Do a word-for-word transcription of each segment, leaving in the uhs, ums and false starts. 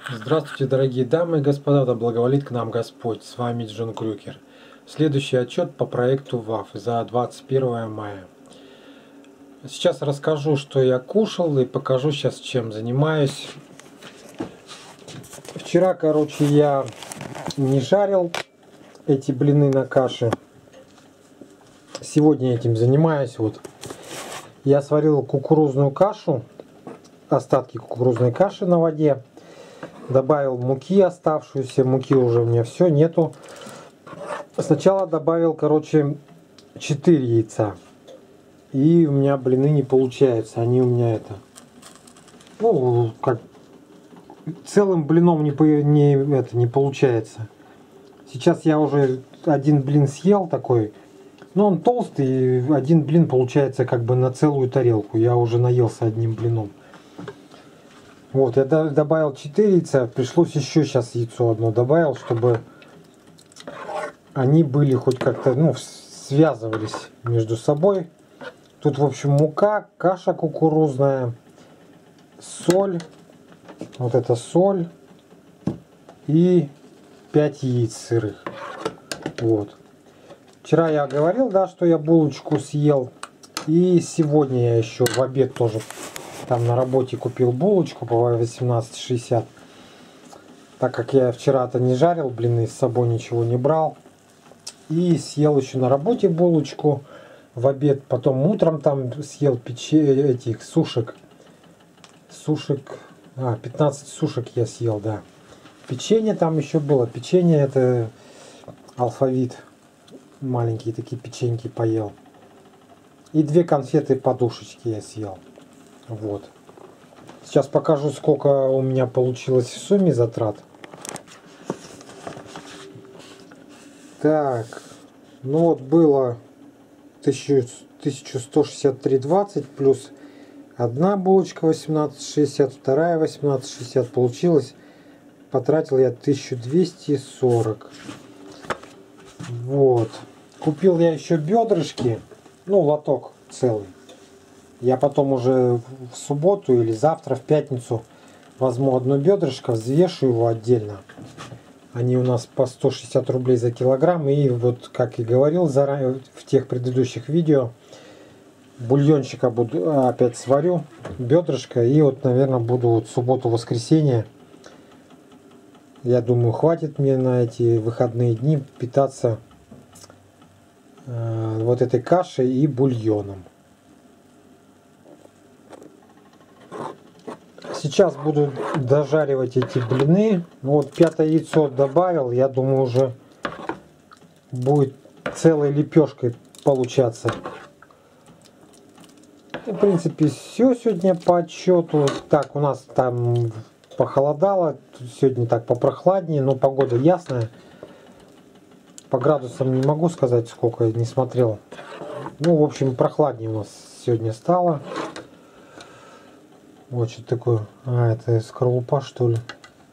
Здравствуйте, дорогие дамы и господа, да благоволит к нам Господь. С вами Джон Крюкер. Следующий отчет по проекту ВАФ за двадцать первое мая. Сейчас расскажу, что я кушал, и покажу сейчас, чем занимаюсь. Вчера, короче, я не жарил эти блины на каше. Сегодня этим занимаюсь. Вот я сварил кукурузную кашу, остатки кукурузной каши на воде. Добавил муки оставшуюся, муки уже у меня все, нету. Сначала добавил, короче, четыре яйца. И у меня блины не получаются, они у меня это, ну, как целым блином не, не, это, не получается. Сейчас я уже один блин съел такой, но он толстый, и один блин получается как бы на целую тарелку. Я уже наелся одним блином. Вот, я добавил четыре яйца, пришлось еще сейчас яйцо одно добавил, чтобы они были хоть как-то, ну, связывались между собой. Тут, в общем, мука, каша кукурузная, соль, вот это соль и пять яиц сырых. Вот. Вчера я говорил, да, что я булочку съел, и сегодня я еще в обед тоже там на работе купил булочку по восемнадцать шестьдесят. Так как я вчера-то не жарил блины, с собой ничего не брал. И съел еще на работе булочку в обед. Потом утром там съел печенье, этих сушек. Сушек. А, пятнадцать сушек я съел, да. Печенье там еще было. Печенье это Алфавит. Маленькие такие печеньки поел. И две конфеты подушечки я съел. Вот. Сейчас покажу, сколько у меня получилось в сумме затрат. Так, ну вот было тысяча сто шестьдесят три двадцать плюс одна булочка восемнадцать шестьдесят, вторая восемнадцать шестьдесят получилось. Потратил я тысячу двести сорок. Вот. Купил я еще бедрышки, ну лоток целый. Я потом уже в субботу или завтра в пятницу возьму одно бедрышко, взвешу его отдельно. Они у нас по сто шестьдесят рублей за килограмм. И вот, как и говорил заранее в тех предыдущих видео, бульончика буду опять сварю, бедрышко. И вот, наверное, буду вот субботу-воскресенье. Я думаю, хватит мне на эти выходные дни питаться э, вот этой кашей и бульоном. Сейчас буду дожаривать эти блины. Вот пятое яйцо добавил. Я думаю, уже будет целой лепешкой получаться. И, в принципе, все сегодня по отчету. Так, у нас там похолодало. Сегодня так попрохладнее, но погода ясная. По градусам не могу сказать, сколько, не смотрел. Ну, в общем, прохладнее у нас сегодня стало. Вот что такое. А, это скорлупа, что ли.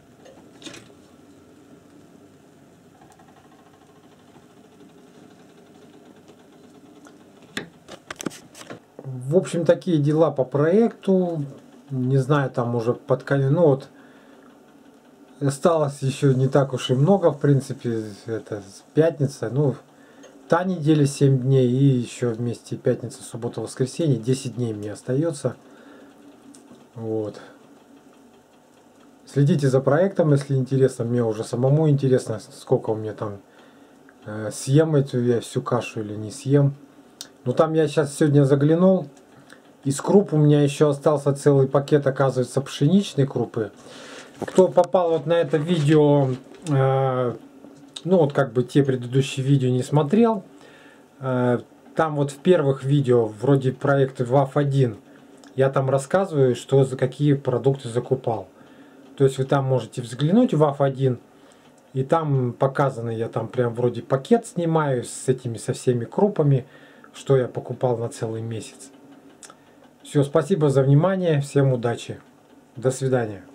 В общем, такие дела по проекту. Не знаю, там уже под конец. Ну вот, осталось еще не так уж и много, в принципе. Это пятница. Ну, та неделя семь дней. И еще вместе пятница, суббота, воскресенье. десять дней мне остается. Вот. Следите за проектом, если интересно. Мне уже самому интересно, сколько у меня там э, съем эту я всю кашу или не съем. Ну там я сейчас сегодня заглянул. Из круп у меня еще остался целый пакет, оказывается, пшеничной крупы. Кто попал вот на это видео, э, ну вот как бы те предыдущие видео не смотрел. Э, там вот в первых видео, вроде проекта ВАФ один, я там рассказываю, что за какие продукты закупал. То есть вы там можете взглянуть в ВАФ один. И там показано, я там прям вроде пакет снимаю с этими, со всеми крупами, что я покупал на целый месяц. Все, спасибо за внимание. Всем удачи. До свидания.